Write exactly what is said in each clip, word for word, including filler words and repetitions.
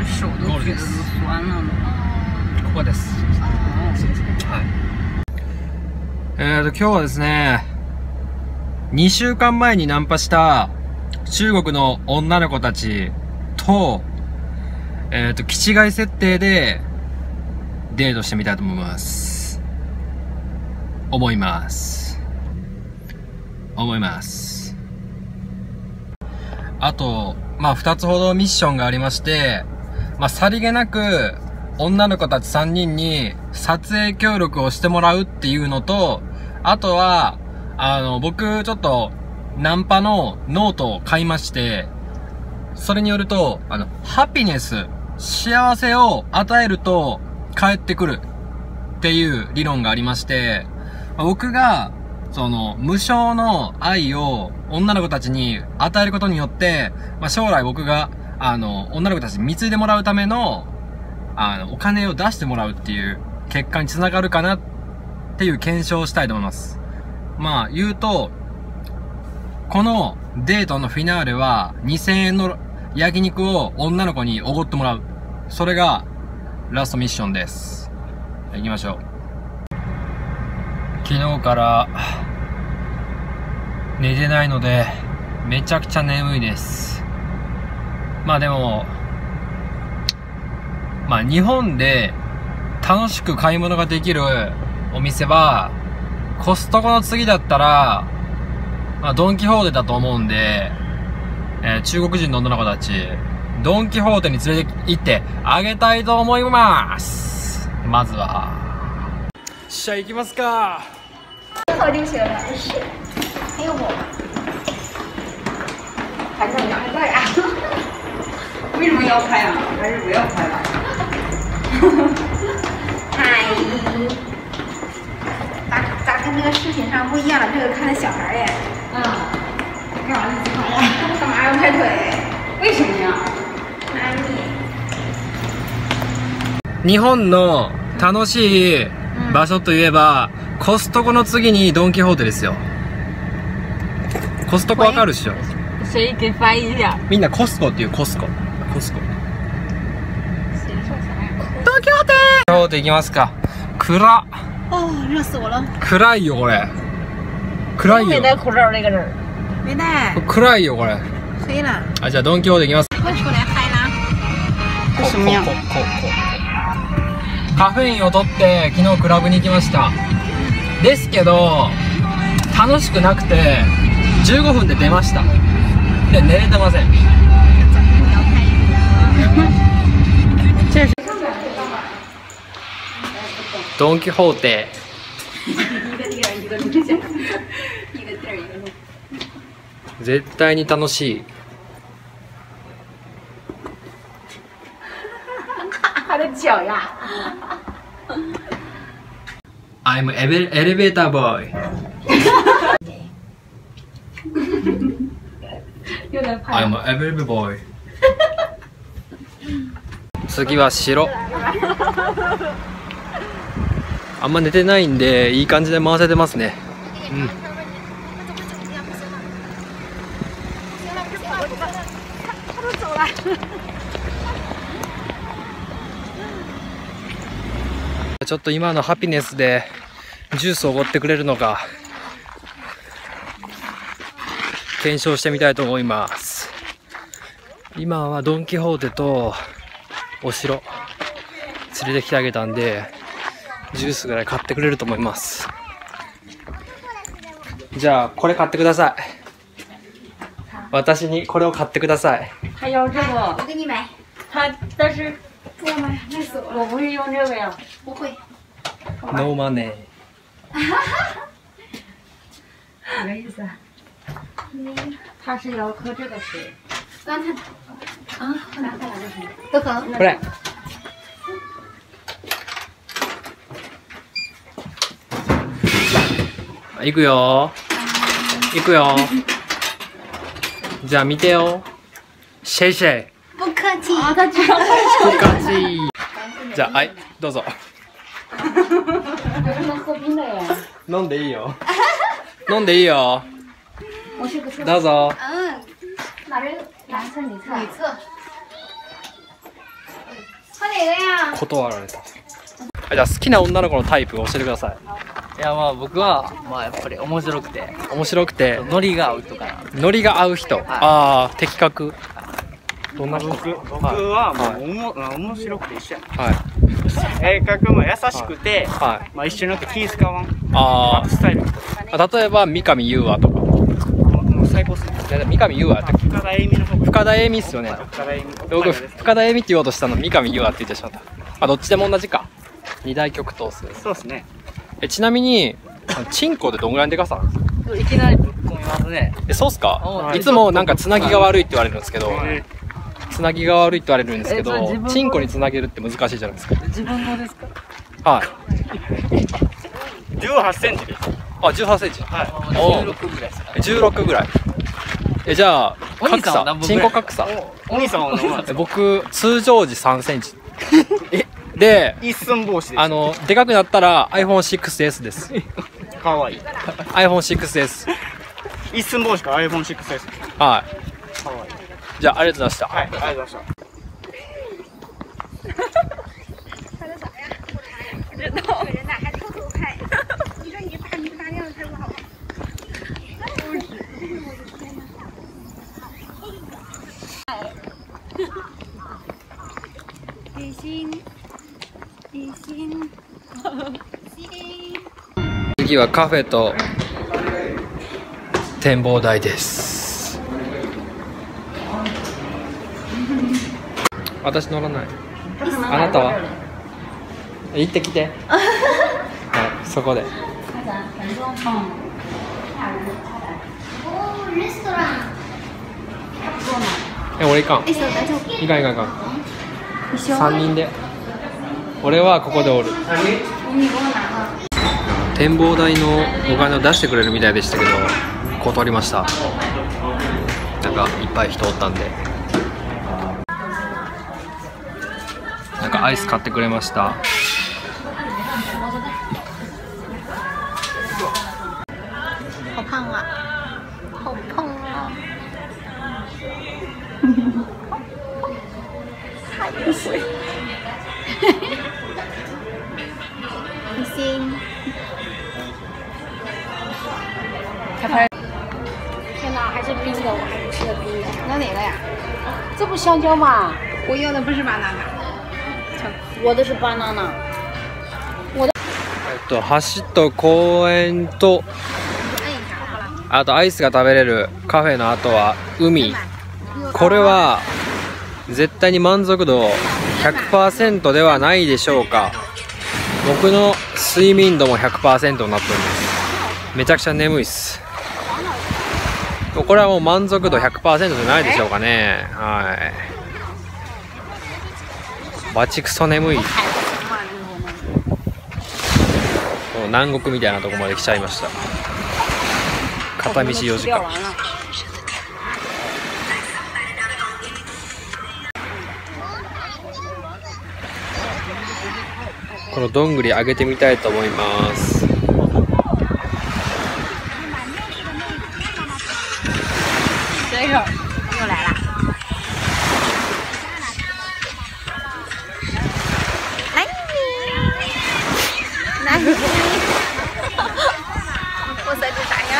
手都觉得都酸了呢。 ここです。はい。えーと、今日はですね、にしゅうかんまえにナンパした中国の女の子たちと、えーと、気違い設定でデートしてみたいと思います。思います。思います。あと、まあ、二つほどミッションがありまして、まあ、さりげなく、女の子たちさんにんに撮影協力をしてもらうっていうのと、あとは、あの、僕、ちょっと、ナンパのノートを買いまして、それによると、あの、ハピネス、幸せを与えると返ってくるっていう理論がありまして、僕が、その、無償の愛を女の子たちに与えることによって、まあ、将来僕が、あの、女の子たちに貢いでもらうための、あの、お金を出してもらうっていう結果につながるかなっていう検証をしたいと思います。まあ、言うと、このデートのフィナーレはにせんえんの焼肉を女の子におごってもらう。それがラストミッションです。行きましょう。昨日から寝てないのでめちゃくちゃ眠いです。まあでも、まあ日本で楽しく買い物ができるお店はコストコの次だったら、まあドンキホーテだと思うんで、えー、中国人の女の子たち、ドンキホーテに連れて行ってあげたいと思います。まずは、しゃあ行きますか。 好就行了，是，还有我，还在还在呀？为什么要拍啊？还是不要拍了？嗨，咋咋跟那个视频上不一样？这个看着小孩耶。啊，干嘛自拍呀？干嘛要拍腿？为什么呀？ 日本の楽しい場所といえば、コストコの次にドンキホーテですよ。コストコわかるっしょ？ 谁给翻译一下？ みんなコスコっていうコスコ。コスコ。ドンキホーテー！ドンキホーテ行きますか。暗っ。 哦，热死我了！ 暗いよこれ。暗いよ。 没戴口罩那个人。 没戴。 暗いよこれ。 黑了。 あ、じゃあドンキホーテ行きます。 快出来嗨啦！这什么样？ ここここカフェインを取って昨日クラブに行きました。ですけど楽しくなくてじゅうごふんで出ました。で寝れてません。ドンキホーテ絶対に楽しい。 他的脚呀。 I'm an elevator boy. 又在拍。 I'm an elevator boy. 次は白。あんま寝てないんでいい感じで回せてますね。うん。ちょっと今のハピネスでジュースをおごってくれるのか検証してみたいと思います。今はドン・キホーテとお城連れてきてあげたんでジュースぐらい買ってくれると思います。じゃあこれ買ってください。私にこれを買ってください。 还要这个？ 我给你买。 他但是不要买，累死我了。 我不会用这个呀。 不会。 No money。 什么意思？他是要喝这个水。 刚才啊，快来快来，都喝。 これ。行くよ。行くよ。じゃあ見てよ。シェイシェイ。 不客气。 啊，他知道。 不客气。じゃあはいどうぞ。 不能喝冰的呀。 飲んでいいよ。飲んでいいよ。どうぞ。 嗯，哪边？ 男厕女厕。 女厕。 断られた。じゃあ好きな女の子のタイプ教えてください。 いやまあ僕はまあやっぱり面白くて面白くてノリが合う人かな。 ノリが合う人、ああ的確。どんな人？ 僕僕はもうおも、はい、面白くて一緒や。 はい。 性格も優しくて、 はいはい、 まあ一緒になって気使わん。 ああ。 スタイル。 例えば三上優愛とか。 もう最高っすね。 三上優愛って。 深田栄美の方。深田栄美っすよね。 深田栄美。 僕深田栄美って言おうとしたの三上優愛って言ってしまった。あ、どっちでも同じか。二大極闘っす。 そうですね。 え、ちなみにチンコってどんぐらいのでかさなんですか？ いきなりぶっ込みますね。 え、そうっすか？いつもなんかつなぎが悪いって言われるんですけど、つなぎが悪いって言われるんですけど、チンコにつなげるって難しいじゃないですか。 自分のですか？ はい。 じゅうはちセンチです。 あ、じゅうはちセンチ。 はい。 じゅうろくぐらいですか？ じゅうろくぐらい。え、じゃあ格差、チンコ格差。 お兄さんは何なんですか？ 僕通常時さんセンチ。え、で、 一寸法師です。 あのでかくなったら アイフォンシックスエス です。 かわいい。 アイフォンシックスエス。 一寸法師か アイフォンシックスエス。 はい。 かわいい。 じゃあありがとうございました。 はい、ありがとうございました。 次はカフェと展望台です。私乗らない。あなたは行ってきて。はい、そこで。え、俺行かん。行かん行かん行かん。三人で。俺はここでおる。展望台のお金を出してくれるみたいでしたけど断りました。なんかいっぱい人おったんで。なんかアイス買ってくれました。 好胖啊！好胖啊！太水。你先。天哪，还是冰的，我还是吃的冰的。要哪个呀？这不香蕉吗？我要的不是banana。我的是banana。我的。 えっと橋と公園とあとアイスが食べれるカフェの後は海。これは絶対に満足度 ひゃくパーセント ではないでしょうか。僕の睡眠度も ひゃくパーセント になっております。めちゃくちゃ眠いっす。これはもう満足度 ひゃくパーセント じゃないでしょうかね。はい。バチクソ眠い。南国みたいなとこまで来ちゃいました。片道よじかん。このどんぐり揚げてみたいと思います。 这个又来了。来你，来你，我在这啥呀？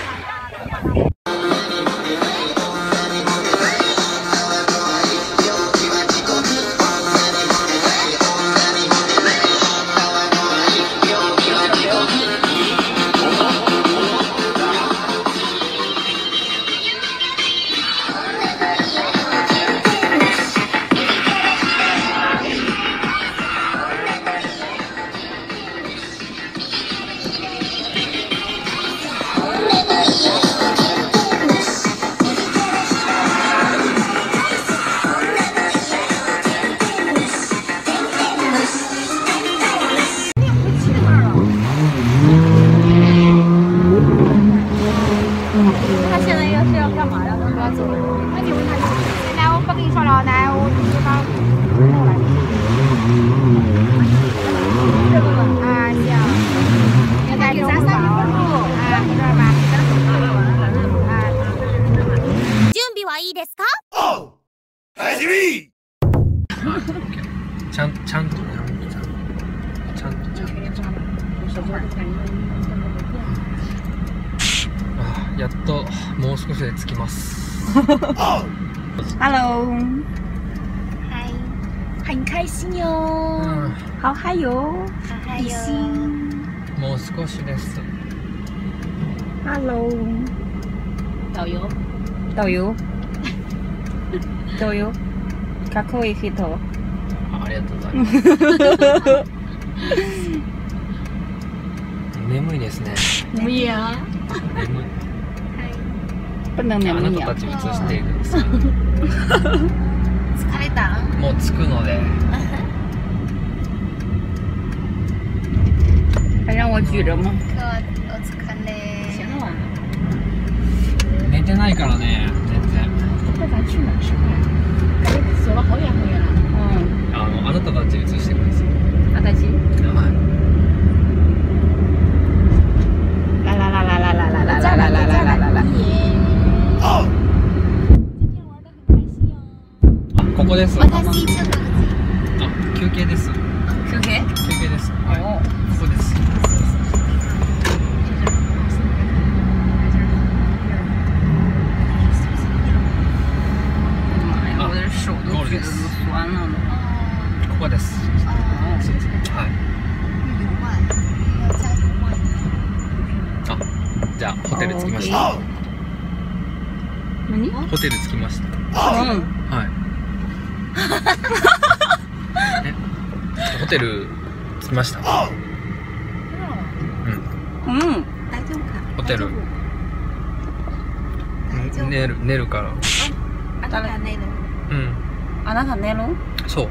他现在要是要干嘛呀？他要走。那你问他，来，我不跟你说了，来，我就把弄来。啊，行。现在给咱上一分钟，啊，你知道吧？啊。準備はいいですか？ ちゃんちゃんと。 あやっともう少しで着きます。 Hello， 嗨，很开心哟， うん好嗨哟好嗨哟。 もう少しです。 ，Hello， 导游， 導遊，導遊、かっこいい人。 ありがとうございます。眠いですね。 不一样。 眠い。 不能あな眠いよ。 たたち映しているんですよ。 疲れた？ もう着くので。 还让我举着吗？ 我疲れ。行了。 寝てないからね、全然。 那咱去哪儿吃饭？感觉走了好远好远了。 嗯， あのあなたたち映してください。 私。 はい。 来来来来来来来来来来来来来来。 あ、ここです。あ、 私ちょっと休憩です。 休憩？ 休憩です。はい。ここです。 妈呀，我的手都举得都酸了呢。 ここです。はい。あ、じゃあホテル着きました。 何？ ホテル着きました。 うん。 はい。え、ホテル着きました。うん。 うん。 大丈夫か？ ホテル。寝る寝るから。 あなた寝る？ うん。 あなた寝る？ そう。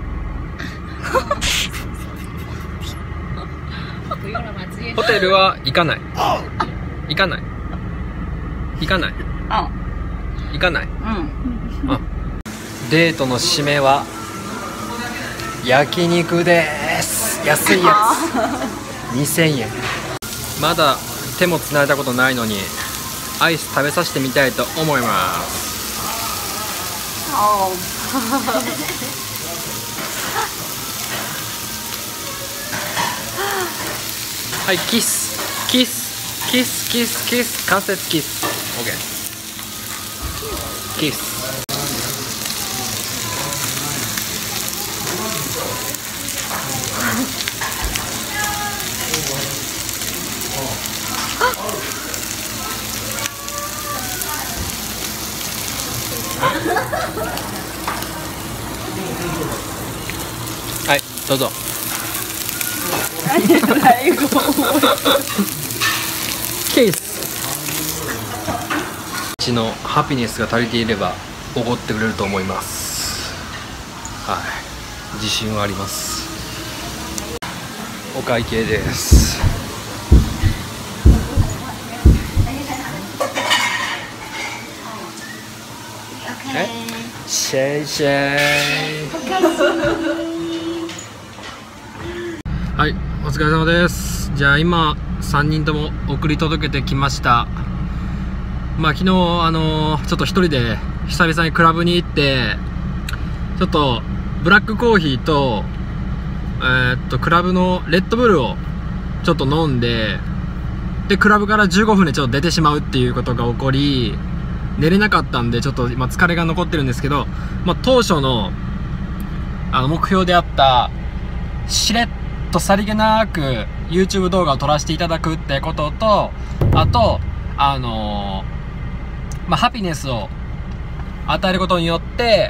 不用了吧，直接。 ホテルは行かない。行かない。行かない。 あ、 行かない。 うん。 あ、デートの締めは焼肉です。安いやつにせんえん。まだ手もつないだことないのにアイス食べさせてみたいと思います。 哦。 はい、キスキスキスキスキス、関節キス。 OK。 キス。はい、どうぞ。ケース。うちのハピネスが足りていればおごってくれると思います。はい、自信はあります。お会計です。え、シェイシェイ。はい、お疲れ様です。じゃあ今さんにんとも送り届けてきました。まあ昨日あのー、ちょっと一人で久々にクラブに行ってちょっとブラックコーヒーとえー、っとクラブのレッドブルをちょっと飲んで、でクラブからじゅうごふんでちょっと出てしまうっていうことが起こり、寝れなかったんでちょっと今疲れが残ってるんですけど、まあ、当初のあの目標であったしれっとさりげなく YouTube 動画を撮らせていただくってことと、あとあのー、まあハピネスを与えることによって、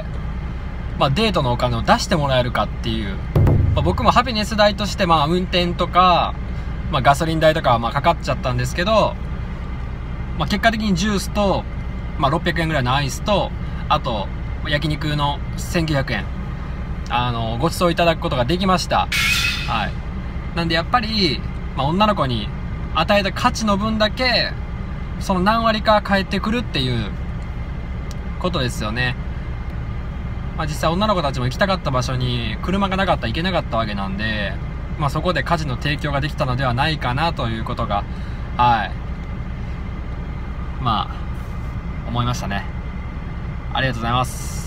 まあ、デートのお金を出してもらえるかっていう、まあ、僕もハピネス代としてまあ運転とか、まあ、ガソリン代とかはまあかかっちゃったんですけど、まあ、結果的にジュースと、まあ、ろっぴゃくえんぐらいのアイスと、あと焼肉のせんきゅうひゃくえんあのご馳走いただくことができました。はい、なんでやっぱり、まあ、女の子に与えた価値の分だけその何割か返ってくるっていうことですよね。まあ、実際女の子たちも行きたかった場所に車がなかったら行けなかったわけなんで、まあ、そこで価値の提供ができたのではないかなということが、はい、まあ思いましたね。ありがとうございます。